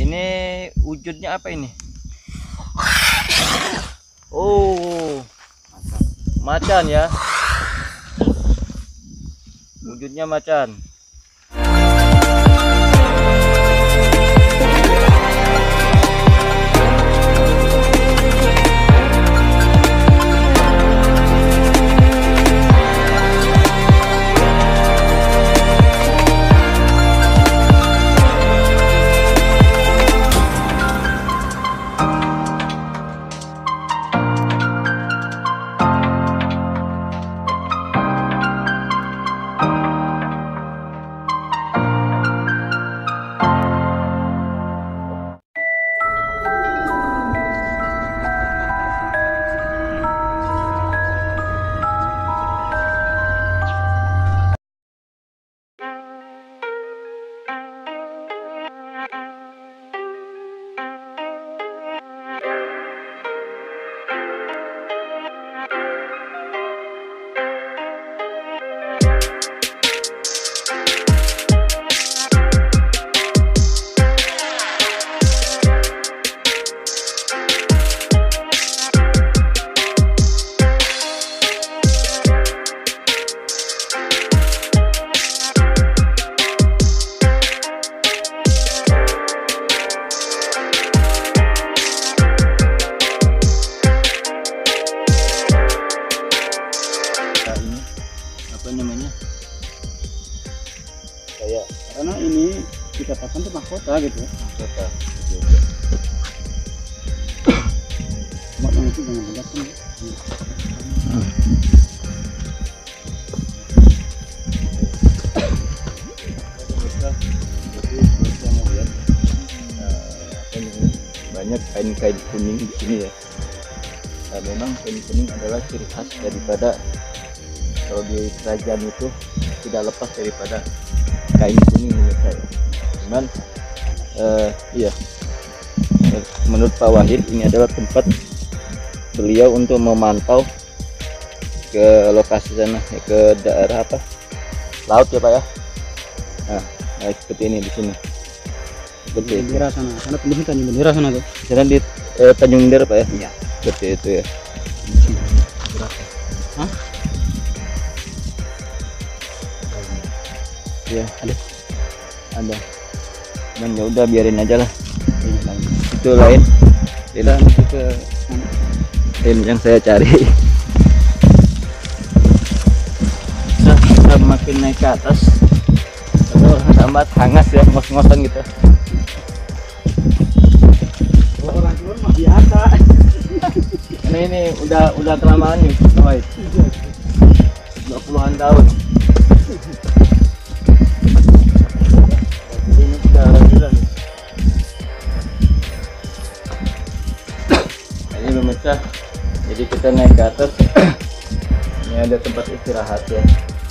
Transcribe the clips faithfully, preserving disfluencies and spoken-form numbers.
Ini wujudnya apa ini? Oh, macan ya. Wujudnya macan. Namanya kayak karena ini dikatakan tuh mahkota gitu ya, mahkota. Cuma yang itu jangan bedakan ya. Hmm. Banyak kain-kain kuning di sini ya. Nah, memang kain kuning adalah ciri khas daripada, kalau di kerajaan itu tidak lepas daripada kain kuning menurut saya. Cuman uh, iya, menurut Pak Wahid ini adalah tempat beliau untuk memantau ke lokasi sana, ya, ke daerah apa, laut ya Pak ya. Nah, nah seperti ini di sini. Seperti itu. Bendera sana, sana tembus Tanjung Bendera sana tuh. Sana di eh, Tanjung Bendera Pak ya. Iya. Seperti itu ya. Hah? Ya, ada, ada. Dan ya udah biarin aja lah. Ini lain. Itu lain. Dan Tidak itu ke mana? lain yang saya cari. Nah, kita makin naik ke atas, aduh, tambah hangat ya, ngos-ngosan gitu. Oh, orang tua mah biasa. Ini ini udah udah kelamaan nih, White. dua puluhan tahun. Ini sudah alhamdulillah nih. Ini pemirsa, jadi kita naik ke atas. Ini ada tempat istirahat ya.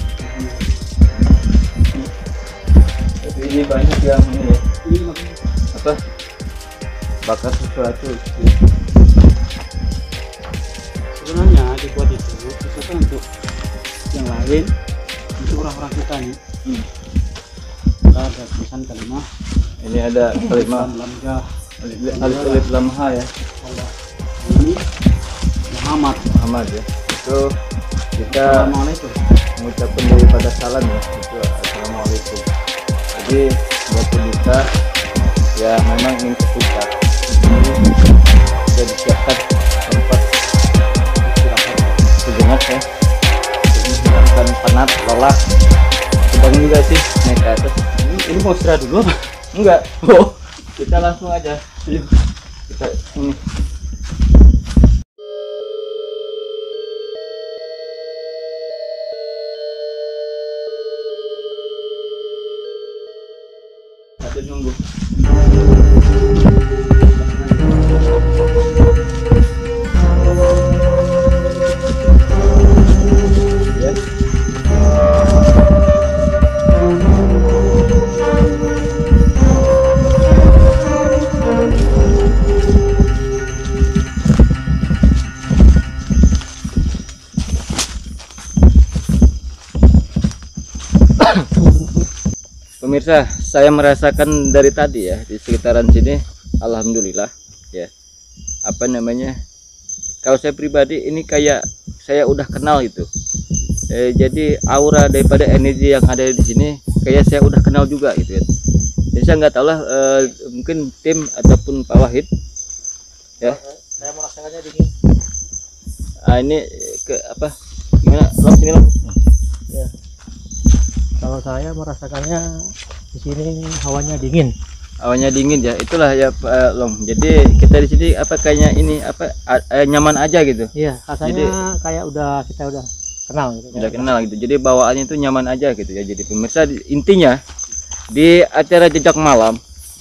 Tapi ini banyak yang ini Ini makanya apa, bakar sesuatu. sebenarnya dibuat itu misalkan untuk yang lain, untuk orang-orang kita nih. Hmm. Kita ada tulisan kalimat Ini ada kalimat Lamjah Alif Lam Ha ya, Allah. Ini Muhammad. Muhammad ya. Itu kita Assalamualaikum. mengucapkan daripada salam ya, itu assalamualaikum. Jadi buat kita ya memang ingin ke puncak, ini sudah disiapkan tempat istirahat sejenak ya. Jadi hilangkan penat, lelah. Bangun juga sih naik ke atas. Ini, ini mau istirahat dulu apa? Enggak. Oh, kita langsung aja. Yuk. Kita ini. Ada nunggu. Ya. Pemirsa, saya merasakan dari tadi ya di sekitaran sini, alhamdulillah ya. Apa namanya? Kalau saya pribadi ini kayak saya udah kenal itu. Eh, jadi aura daripada energi yang ada di sini kayak saya udah kenal juga gitu ya. Jadi saya nggak tahu lah, eh, mungkin tim ataupun Pak Wahid ya. Saya merasakannya dingin. Ah, ini ke apa? Gimana? Long sini long. Ya. Kalau saya merasakannya di sini hawanya dingin. Hawanya dingin ya, itulah ya Pak Long. Jadi kita di sini apa kayaknya ini apa eh, nyaman aja gitu. Iya, rasanya Jadi, kayak udah kita udah kenal gitu. Udah kenal gitu. Jadi bawaannya itu nyaman aja gitu ya. Jadi pemirsa intinya di acara jejak malam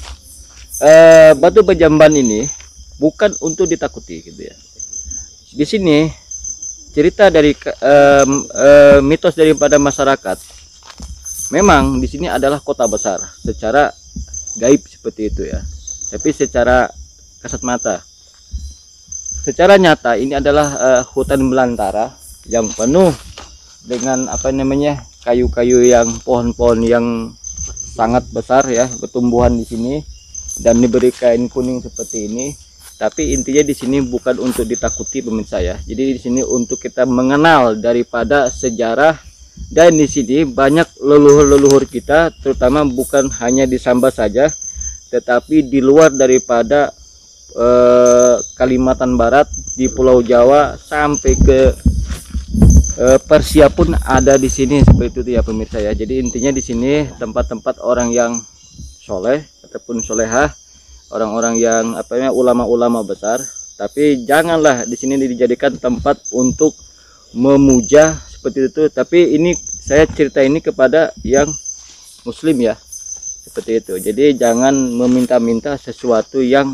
eh, Batu Pejamban ini bukan untuk ditakuti gitu ya. Di sini cerita dari eh, eh, mitos daripada masyarakat. Memang di sini adalah kota besar secara gaib seperti itu ya. Tapi secara kasat mata, secara nyata ini adalah uh, hutan belantara yang penuh dengan apa namanya kayu-kayu yang pohon-pohon yang sangat besar ya bertumbuhan di sini dan diberi kain kuning seperti ini. Tapi intinya di sini bukan untuk ditakuti pemirsa ya. Jadi di sini untuk kita mengenal daripada sejarah. Dan di sini banyak leluhur-leluhur kita, terutama bukan hanya di Samba saja, tetapi di luar daripada eh, Kalimantan Barat, di Pulau Jawa sampai ke eh, Persia pun ada di sini seperti itu ya pemirsa ya. Jadi intinya di sini tempat-tempat orang yang soleh ataupun solehah, orang-orang yang apa namanya ulama-ulama besar. Tapi janganlah di sini dijadikan tempat untuk memuja seperti itu. Tapi ini saya cerita ini kepada yang muslim ya seperti itu. Jadi jangan meminta-minta sesuatu yang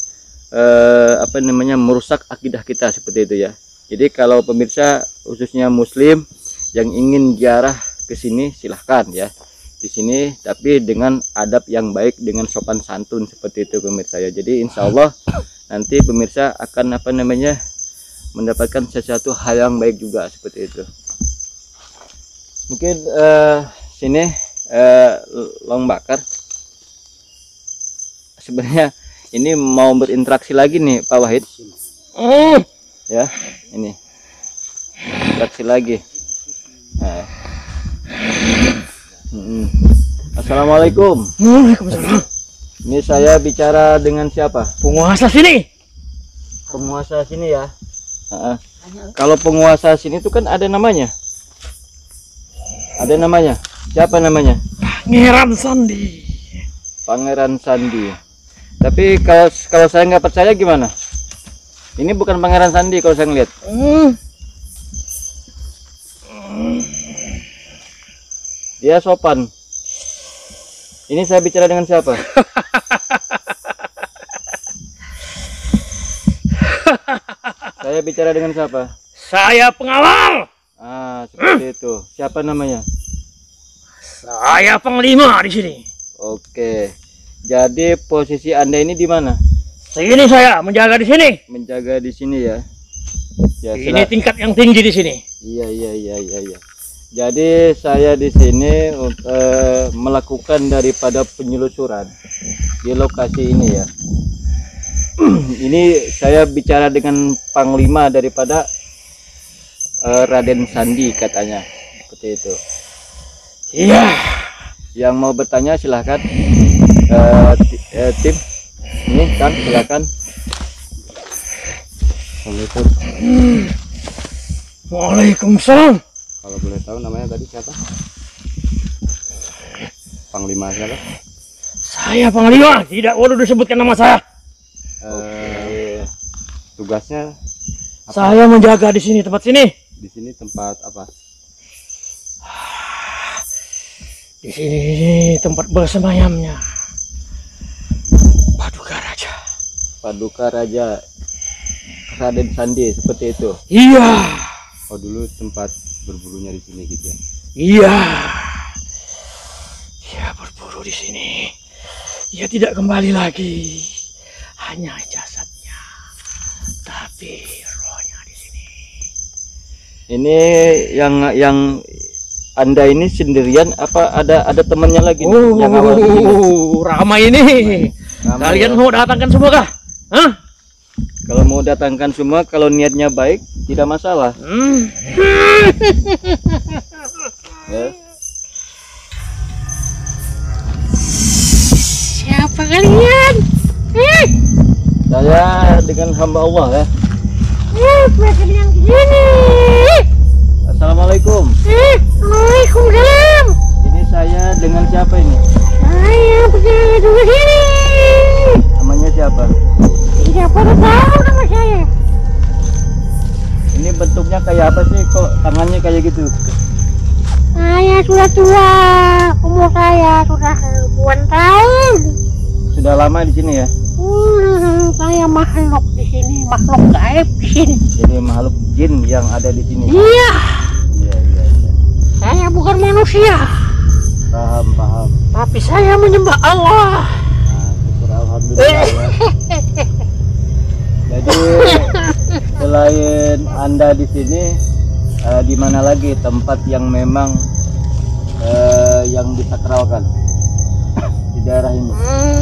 eh, apa namanya merusak akidah kita seperti itu ya. Jadi kalau pemirsa khususnya muslim yang ingin ziarah ke sini silahkan ya di sini, tapi dengan adab yang baik, dengan sopan santun seperti itu pemirsa ya. Jadi insya Allah nanti pemirsa akan apa namanya mendapatkan sesuatu hal yang baik juga seperti itu. Mungkin uh, sini uh, Long Bakar sebenarnya ini mau berinteraksi lagi nih Pak Wahid. Mm. Ya ini interaksi lagi. Nah. Hmm. Assalamualaikum. Waalaikumsalam. Ini saya bicara dengan siapa? Penguasa sini. Penguasa sini ya. Uh, kalau penguasa sini itu kan ada namanya. Ada namanya. Siapa namanya? Pangeran Sandi. Pangeran Sandi. Tapi kalau kalau saya nggak percaya gimana? Ini bukan Pangeran Sandi kalau saya ngeliat. Hmm. Dia sopan. Ini saya bicara dengan siapa? Saya bicara dengan siapa? Saya pengawal. Ah, seperti itu. Siapa namanya? Saya panglima di sini. Oke. Jadi posisi Anda ini di mana? Sini saya menjaga di sini. Menjaga di sini ya. Ya, ini silah. tingkat yang tinggi di sini. Iya, iya, iya, iya, iya. Jadi saya di sini uh, melakukan daripada penyelusuran di lokasi ini ya. Ini saya bicara dengan panglima daripada uh, Raden Sandi katanya seperti itu. Iya. Yang mau bertanya silahkan. Uh, uh, tim ini kan silakan. Assalamualaikum. Hmm. Waalaikumsalam. Kalau boleh tahu namanya tadi siapa? Panglima siapa? Saya panglima, tidak perlu disebutkan nama saya. Uh, tugasnya apa? Saya menjaga di sini, tempat sini. Di sini tempat apa? Di sini tempat bersemayamnya Paduka Raja. Paduka Raja Raden Sandi seperti itu. Iya. Oh dulu tempat berburunya di sini gitu ya? Iya. Dia berburu di sini. Dia tidak kembali lagi. Hanya jasadnya, tapi rohnya di sini. Ini yang yang Anda ini sendirian apa ada ada temannya lagi nih, Oh, yang awal di sini? ramai ini. Ramai Kalian ya. mau datangkan semua kah? Hah? Kalau mau datangkan semua, kalau niatnya baik tidak masalah. Hmm. Ya. Siapa kalian? Eh, Saya dengan hamba Allah ya. eh, makan yang gini. Assalamualaikum. Eh, Waalaikumsalam. Ini saya dengan siapa ini? Saya berjalan dulu sini. Namanya siapa? Tidak pada tahu nama saya. Ini bentuknya kayak apa sih? Kok tangannya kayak gitu? Saya sudah tua. Umur saya sudah ribuan tahun. Sudah lama di sini ya? Hmm, saya makhluk di sini, makhluk gaib di sini. Jadi makhluk jin yang ada di sini. Iya, Iya, iya, iya. saya bukan manusia, Paham, paham. tapi saya menyembah Allah. Nah, syukur alhamdulillah ya. Jadi selain Anda di sini, eh, di mana lagi tempat yang memang eh, yang disakralkan di daerah ini? Hmm.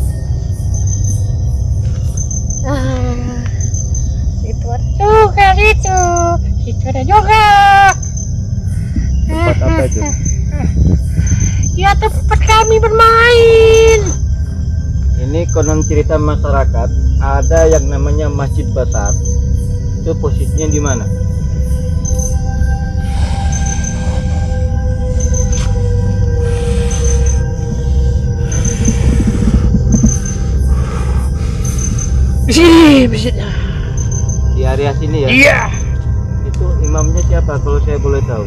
Ah, situ ada juga situ, situ ada juga. Tempat apa itu? Ya tempat kami bermain. Ini konon cerita masyarakat ada yang namanya Masjid Besar. Itu posisinya di mana? Di sini masjidnya. Di area sini ya? Iya. Itu imamnya siapa kalau saya boleh tahu?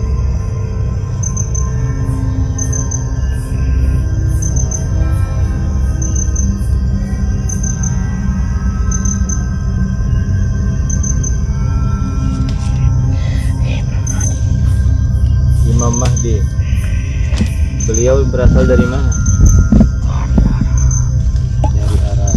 Imam Mahdi. Beliau berasal dari mana? Dari Arab.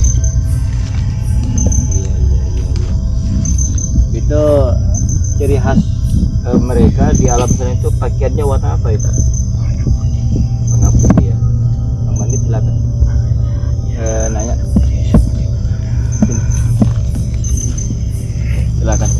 Iya, iya, iya, iya. Itu ciri khas eh, mereka di alam sana itu pakaiannya warna apa itu? Warna putih ya. Bang Mandi silakan. Eh, nanya. Sini. Silakan.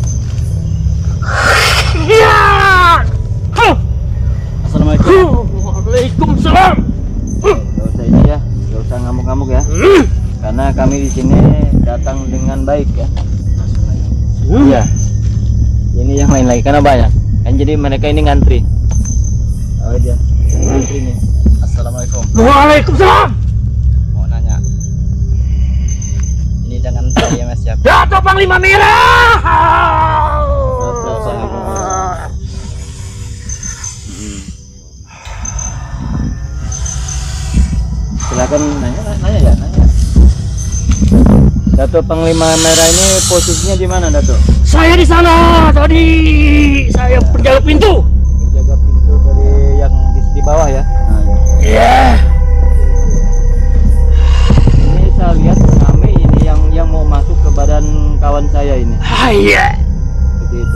Iya. Huh. Assalamualaikum. Waalaikumsalam. Gak usah ini ya, gak usah ngamuk-ngamuk ya. Hmm. Karena kami di sini datang dengan baik ya. Iya. Ini yang lain lagi karena banyak. Kan jadi mereka ini ngantri. Oh dia ngantri nih. Assalamualaikum. Waalaikumsalam. Mau nanya. Ini jangan saya mas ya. Dato Panglima Merah. Silakan nanya, nanya ya, nanya. Dato Panglima Merah ini posisinya di mana, Dato? Saya di sana tadi. Saya penjaga pintu. Menjaga pintu dari yang di, di bawah ya. Nah, ya. Iya. Ini saya lihat rame ini yang yang mau masuk ke badan kawan saya ini. Ah, iya. Seperti itu.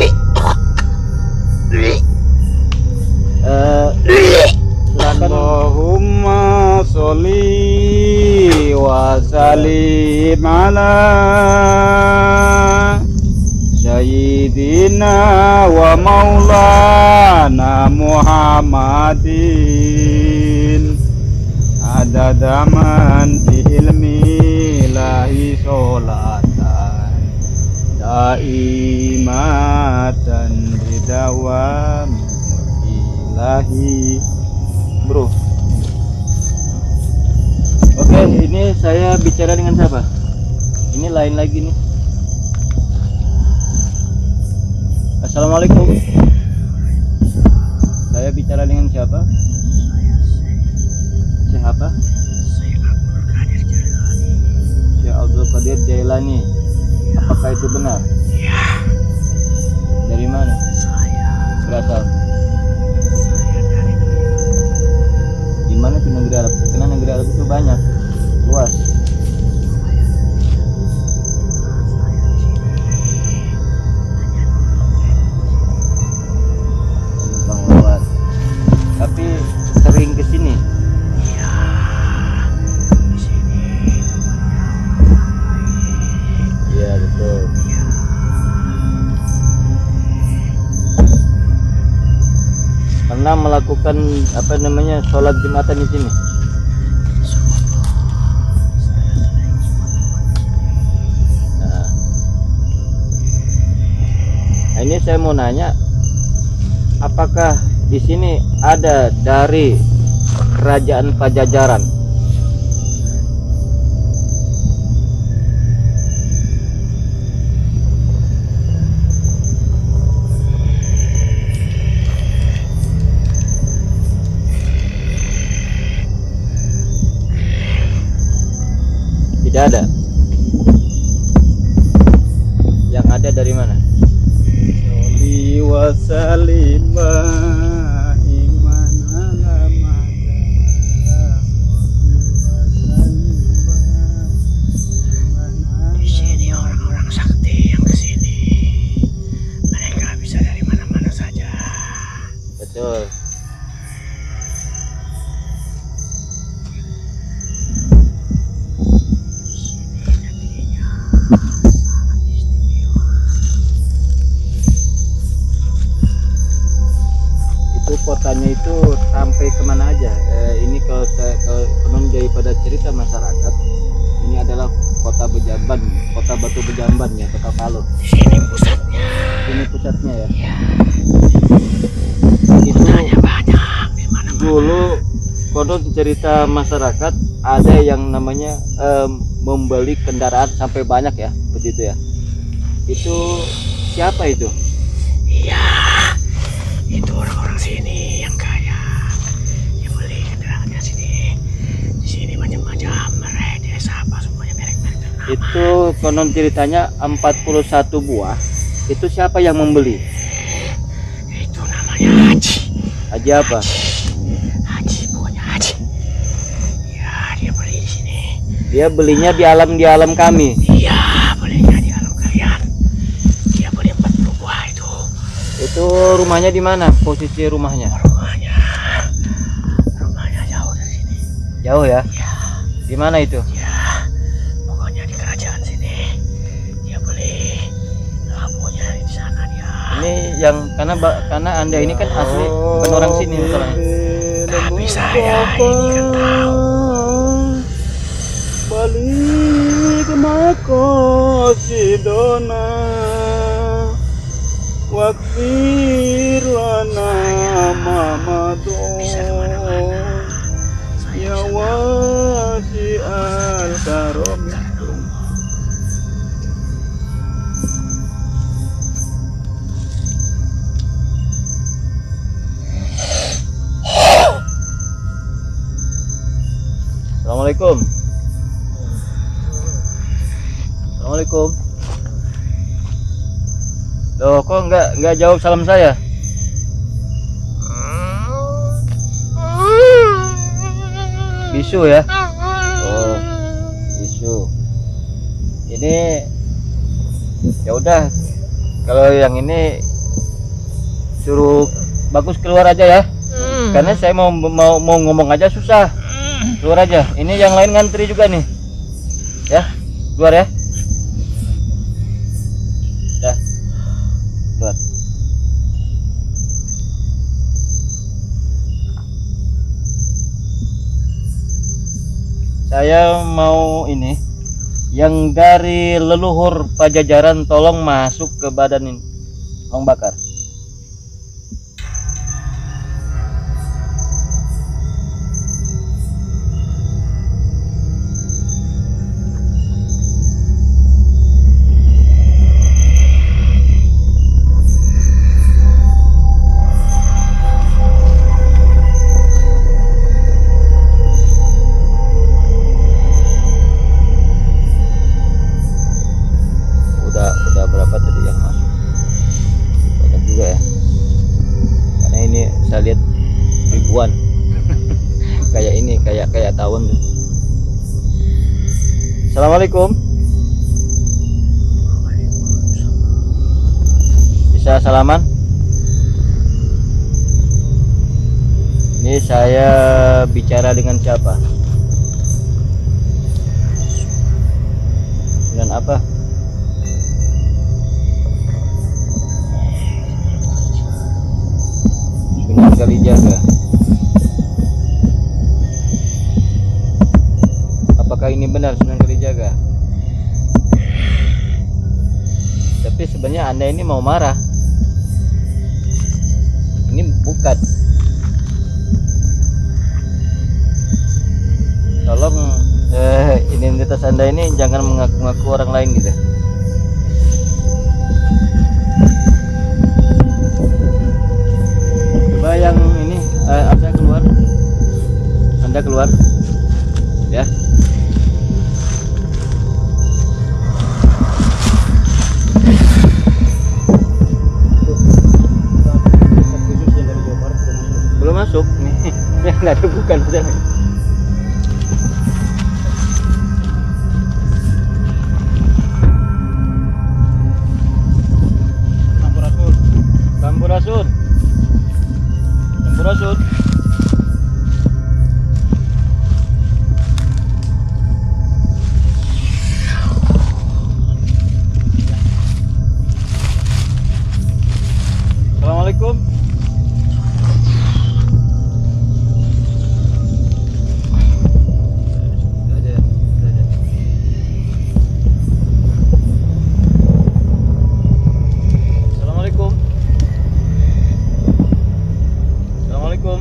Eh, silakan. Allahumma sholli wa sallim ala Sayyidina wa maulana Muhammadin adada man fi ilmi lahi sholatan daimatan bidawam ilahi. Bro. Oke, ini saya bicara dengan siapa? Ini lain lagi nih. Assalamualaikum. Saya bicara dengan siapa? Siapa? Syekh Abdul Qadir Jailani. Apakah itu benar? Iya. Dari mana? Saya. Berasal. Saya dari Di mana tuh negeri Arab? Karena negeri Arab itu banyak, luas. Numpang lewat. pernah melakukan apa namanya sholat Jumatan di sini? Nah, nah ini saya mau nanya, apakah di sini ada dari kerajaan Pajajaran? Tidak ada. Yang ada dari mana? Sholli wa salima iman ala Di sini orang-orang sakti yang kesini. Mereka bisa dari mana-mana saja. Betul. Kotanya itu sampai kemana aja? Eh, ini kalau saya kalau konon daripada cerita masyarakat, ini adalah kota Bejamban, kota Batu Bejamban ya, kota Palu. Di sini pusatnya. Ini pusatnya ya. Ya. Itu Putranya banyak di mana-mana. dulu konon cerita masyarakat ada yang namanya em, membeli kendaraan sampai banyak ya, begitu ya. Itu siapa itu? Iya. Itu orang-orang sini yang kaya, yang beli kendaraannya sini. Di sini macam-macam merek desa apa semuanya merek-merek ternama. Itu konon ceritanya empat puluh satu buah. Itu siapa yang membeli? Itu namanya Haji. Haji apa? Haji, pokoknya Haji. Ya, dia beli di sini. Dia belinya di alam di alam kami. Iya, belinya di alam kalian. Dia beli empat puluh buah itu. Itu rumahnya di mana? Posisi rumahnya? Rumahnya, rumahnya jauh dari sini. Jauh ya? Ya, Di mana itu? ya, pokoknya di kerajaan sini. Dia beli lampunya di sana dia. Ini yang karena ba- karena Anda ini kan asli bukan orang sini misalnya. Tapi saya ini kan tahu. Balik makosidona wakfir lana mamadon ya wasi al karom. Assalamualaikum. Assalamualaikum. Loh, kok nggak nggak jawab salam saya? Bisu ya? Oh, bisu. Ini ya udah. Kalau yang ini suruh bagus keluar aja ya. Karena saya mau mau mau ngomong aja susah. Keluar aja. Ini yang lain ngantri juga nih. Ya, keluar ya. Dah. Keluar. Saya mau ini yang dari leluhur Pajajaran tolong masuk ke badan ini. Tolong bakar. Saya lihat ribuan kayak ini kayak kayak tahun. Assalamualaikum, bisa salaman? Ini saya bicara dengan siapa? Dengan apa? Sunan Kalijaga. benar Sunan Kalijaga. Tapi sebenarnya Anda ini mau marah. Ini bukan. Tolong eh, identitas Anda ini jangan mengaku-ngaku orang lain gitu. Coba yang ini eh, Anda keluar. Anda keluar. Ya. Belum masuk nih. Yang nggak ada bukan sudah. Sampurasun. Sampurasun. Sampurasun. Assalamualaikum. Assalamualaikum. Assalamualaikum.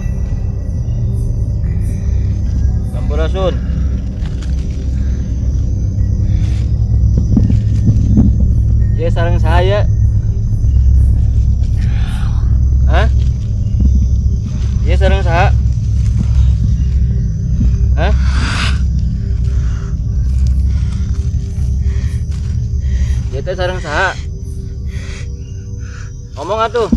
Sampurasun. Ya sarang saya. Hah? Ya sarang saha? Hah? Ya teh sarang saha? Ngomong atuh.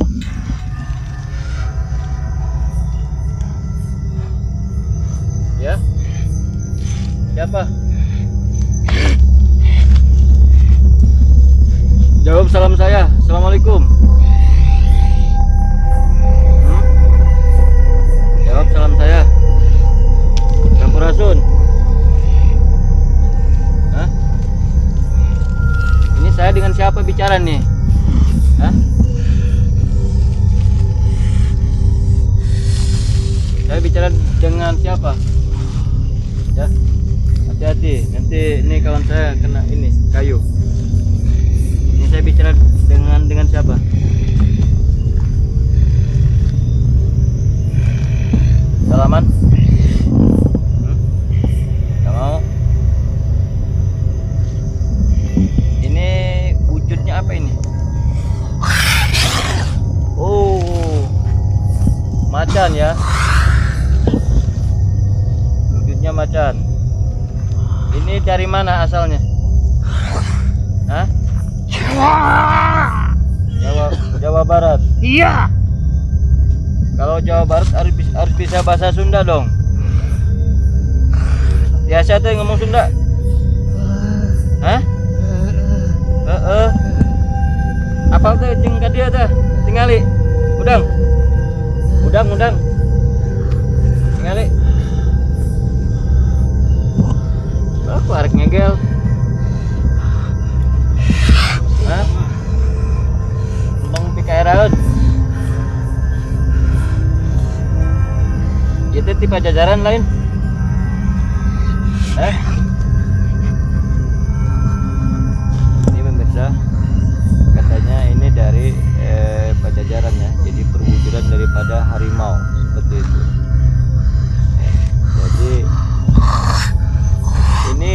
Ya? Siapa? Jawab salam saya. Assalamualaikum. Hmm? Jawab salam saya. Sampurasun. Hah? Ini saya dengan siapa bicara nih? Hah? Saya bicara dengan siapa? Ya, hati-hati. Nanti ini kawan saya kena ini kayu. Ini saya bicara dengan dengan siapa? Salaman? Hmm? Gak mau. Ini wujudnya apa ini? Oh, macan ya. Wujudnya macan. Ini dari mana asalnya? Hah? Jawa Jawa Barat. Iya. Kalau Jawa Barat harus bisa, harus bisa bahasa Sunda dong. Biasa tuh ngomong Sunda. Hah? Heeh. Apal tuh jeung ka dieu teh? Tingali. Udang. Udang, udang. Tingali. Aku arek ngegel. Hah? Untung pikaeraeun. Itu tipe jajaran lain. Eh? Ini pemirsa, katanya ini dari eh, Pajajaran ya. Jadi perwujudan daripada harimau seperti itu. Jadi ini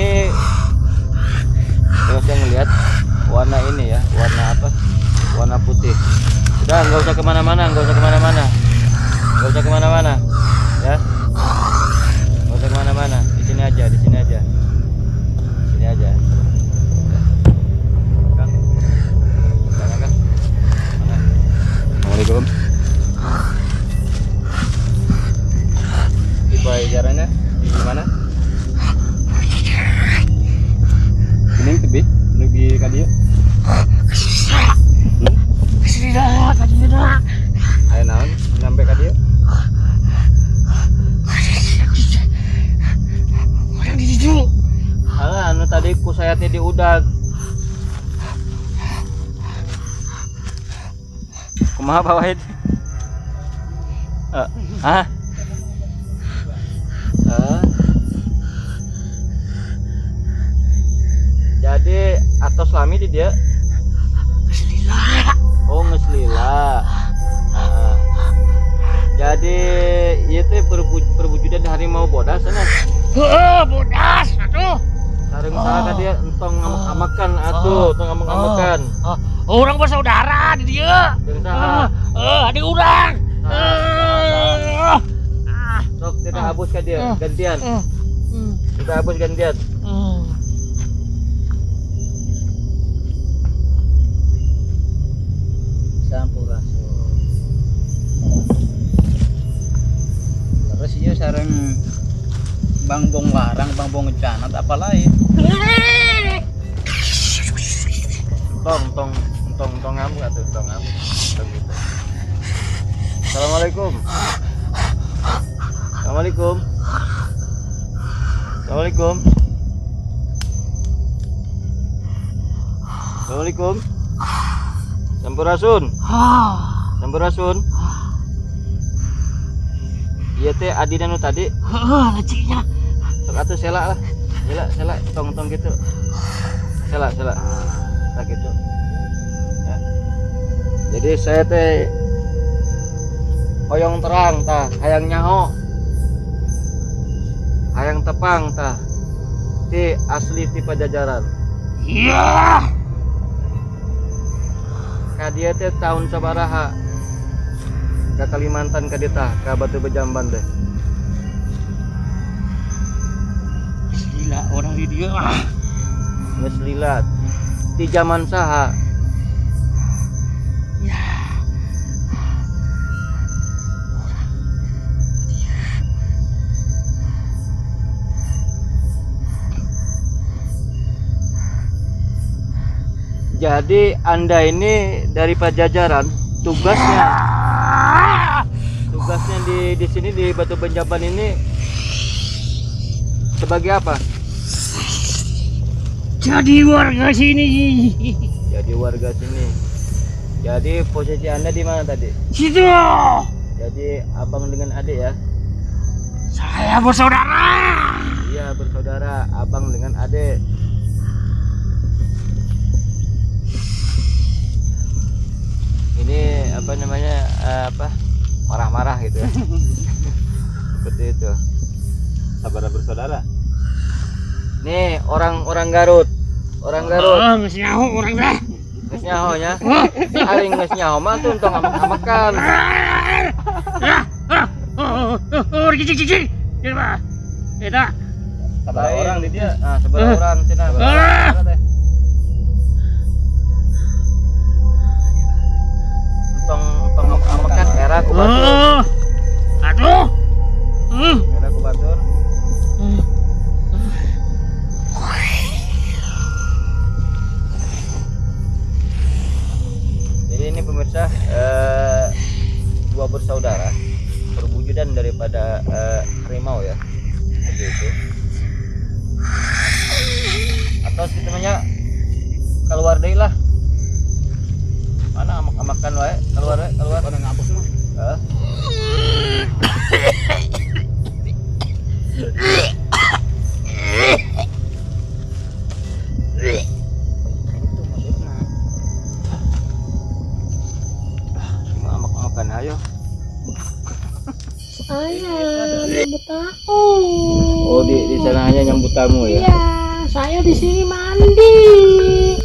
kalau saya ngelihat warna ini ya, warna apa? Warna putih. Udah, nggak usah kemana-mana, nggak usah kemana-mana, nggak usah kemana-mana, ya. Nggak usah kemana-mana. Di sini aja, di sini aja, di sini aja. Kang, mana Kang? Mana? Assalamualaikum. Di Pajajarannya di mana? Ini tebih menuju kadieu. Hmm? Kasih kasih Ayo naon sampai kadieu? Orang di situ. Alah, anu tadi ku sayatnya di udag. Kumaha Pak Wahid? Eh, ah. Eh. Jadi atau selami di dia? Selila. Oh ngeselila. Nah, jadi itu perwujudan harimau bodas sana. Heeh, bodas atuh. Sareng saha dia entong ngamak-amakan atuh, entong ngamuk-amakan. Oh, orang bersaudara di dia. Jeung saha? Eh, adik urang. Eh. Sok tidak habus ka dia gantian. Hmm. Kita habus gantian. Hmm. Sampurasun. Terus ieu sareng Bang Bong Larang, Bang Bong Ngecanat apa lain? Tong tong tong tong ngamuk atuh, tong ngamuk. Tong gitu. Assalamualaikum. Assalamualaikum. Assalamualaikum. Assalamualaikum. Sampurasun. Sampurasun. Iya teh adina nu tadi. Heeh, lecinya. Sok atuh sela lah. Sela sela tong-tong gitu. Sela sela. Nah gitu. Ya. Jadi saya teh hoyong terang tah, hayang nyaho. Hayang tepang tah. Ti asli ti Pajajaran. Iya. Ka dia teh tahun sabaraha? Ka Kalimantan ka dieu tah, ka Batu Bejamban teh. Gila orang di dia mah. Geus lila. Ti zaman saha? Ya. Jadi Anda ini dari Pajajaran, tugasnya tugasnya di di sini di Batu Benjaban ini sebagai apa? Jadi warga sini. Jadi warga sini. Jadi posisi Anda di mana tadi? Situ. Jadi abang dengan adik ya? Saya bersaudara. Iya bersaudara, abang dengan adik. Ini apa namanya eh, apa marah-marah gitu ya? Seperti itu. Saudara bersaudara. Nih orang-orang Garut, orang Garut. Oh, geus nyaho urang teh. Geus nyaho nya. Aing geus nyaho mah tuh untuk amak-amakan. Oh, oh, cicing cicing. Coba. Eta. Sabar orang di dia. Nah, sebelah orang cenah. Entong entong amak-amakan era ku batur. Oh. Aduh. Hmm. Era ku batur. Jadi ini pemirsa eh, dua bersaudara perwujudan daripada eh, harimau ya, seperti itu. Atau sebenarnya keluar deh lah. Mana amak-amakan wae, keluar wae, keluar. Pada ngapus mah. Heeh. Amak-amakan ayo. Saya nyambut tamu. Oh di di sana hanya nyambut tamu ya? Iya, saya di sini mandi.